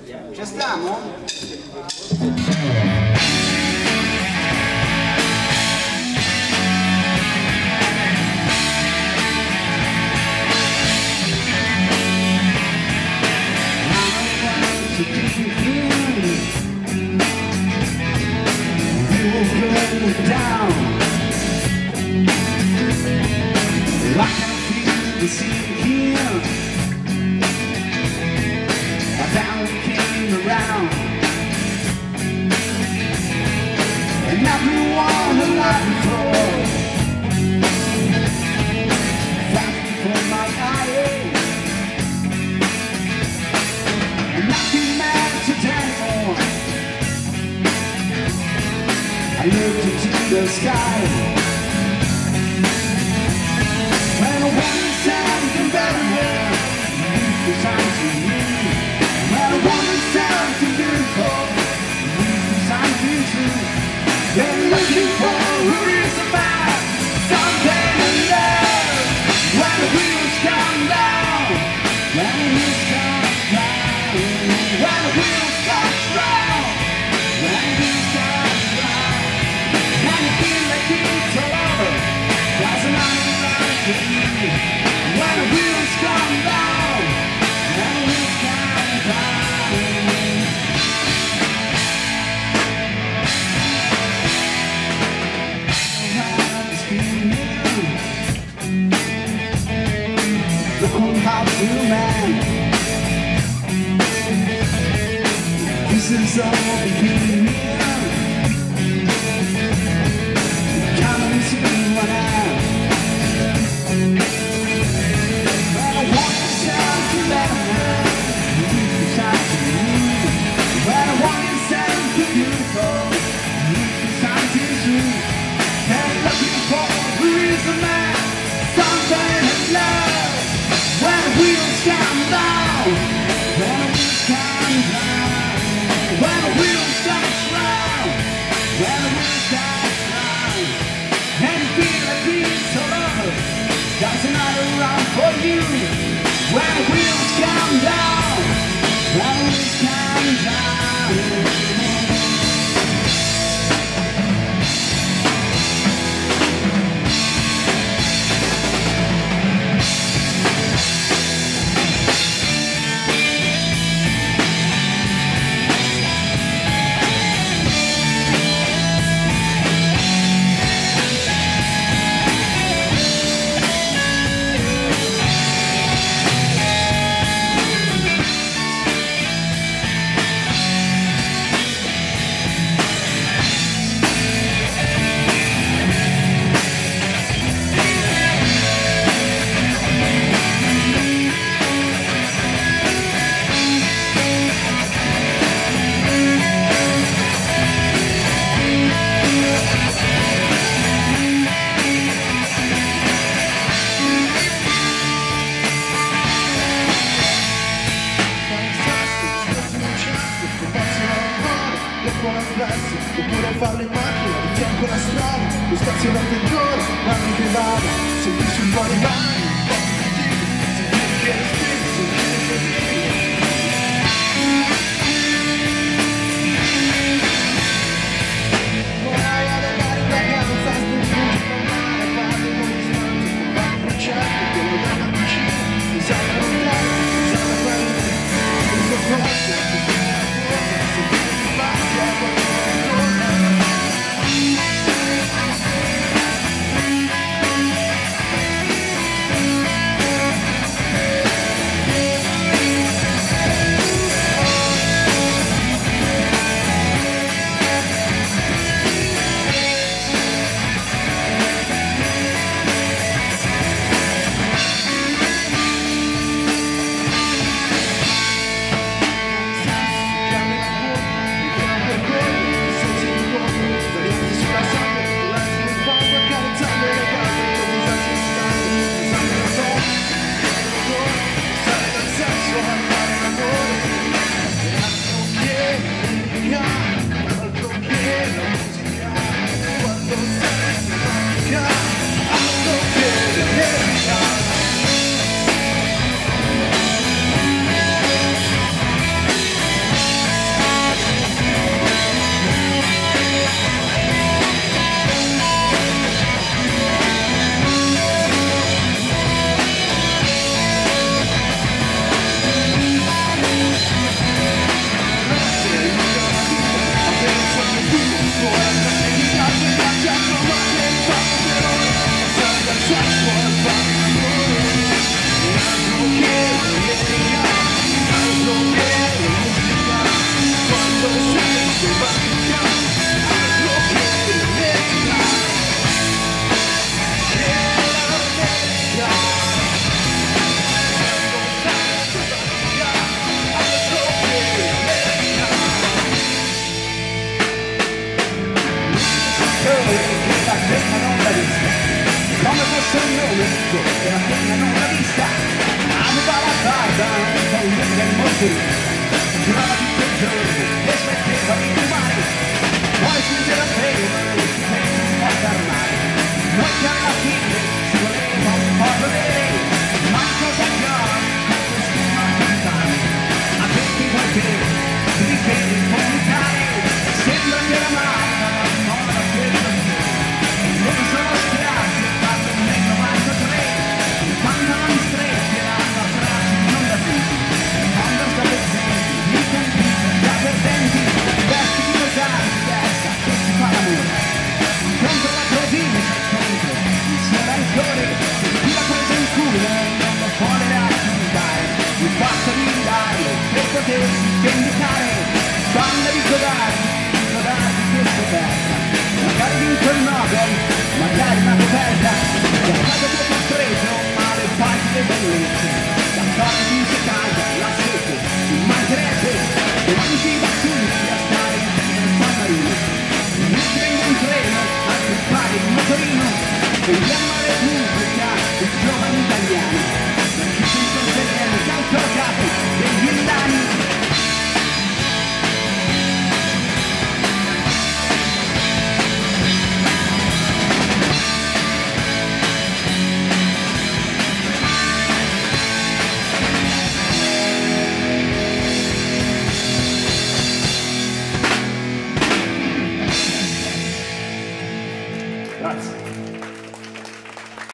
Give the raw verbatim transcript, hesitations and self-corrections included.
Ci stiamo? Down. I can feel the sea here. I found we came around, and everyone alive before. Fighting for my eyes, and nothing matters anymore. I looked into the sky, and I wanted something better. It's time to leave. And I wanted something beautiful. It's time to true. They're looking for a reason back, something in love. When the wheels come down, when the wheels come down, when the wheels come down, when the wheels come down. And you feel like it's all over, there's another round for you. When the wheels come down, when the wheels come down. I'm screaming, the cold house new man. This is all beginning. There's another round for you. When the wheels come down, when the wheels come down. Oppure farlo in macchina, di fianco alla strada, lo spazio d'avventura, anni che vado, sentirsi un po' di mani, un po' di cattivi, sentire che respiri, sentire che vivi. Vorrei allenare in vacanza, sbucare con mare, farmi con distanza, fare un certo, quello della vicina, mi sa che non dai, mi sa che quello che mi soccorso, mi sa che sentire che passi a qualcosa. detto che la pena non l'ha vista, aveva la barba un po' lunga e molto giurava tutto il giorno e smetteva di fumare, poi finge la pena e si sente un po' armare, noi che alla fine si voleva un po' vedere, ma cosa chiama costume a cantare, a te che vuoi bere, ti dipende di comunicare, sembra che la mamma non la quella non sono schiaffi, ho fatto nel novantatré, quando non stretti erano a bracci non da tutti, quando sta pezzenti, mi convinto da perdenti, vestiti pesanti, testa che si fa l'amore, contro la provincia e contro il suo rancore, chi l'ha presa in culo non lo può raccontare, il fatto di darlo per potersi vendicare, quando dico darmi, dico darmi che scoperta, magari vinco il Nobel, magari una coperta, la casa tuo portretto, ma le pagine bellezze, la storia di se casa, la sete, ci mancherebbe, domani ci